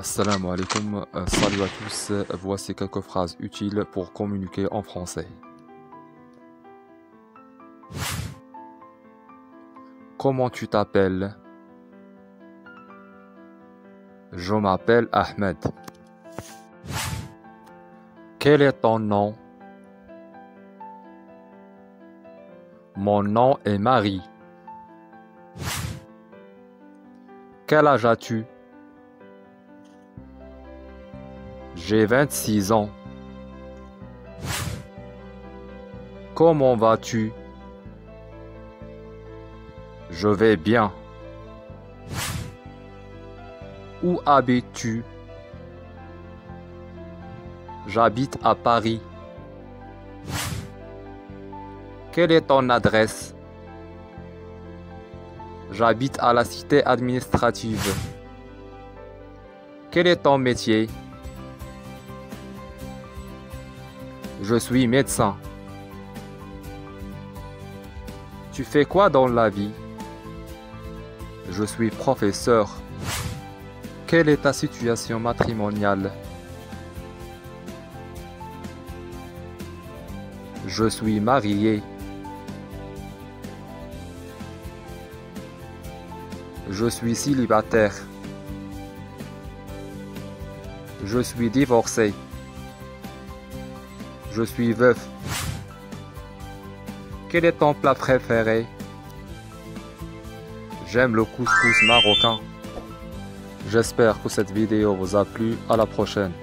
Assalamu alaikum, salut à tous, voici quelques phrases utiles pour communiquer en français. Comment tu t'appelles? Je m'appelle Ahmed. Quel est ton nom? Mon nom est Marie. Quel âge as-tu? J'ai 26 ans. Comment vas-tu? Je vais bien. Où habites-tu? J'habite à Paris. Quelle est ton adresse? J'habite à la cité administrative. Quel est ton métier? Je suis médecin. Tu fais quoi dans la vie? Je suis professeur. Quelle est ta situation matrimoniale? Je suis marié. Je suis célibataire. Je suis divorcé. Je suis veuf. Quel est ton plat préféré? J'aime le couscous marocain. J'espère que cette vidéo vous a plu. À la prochaine.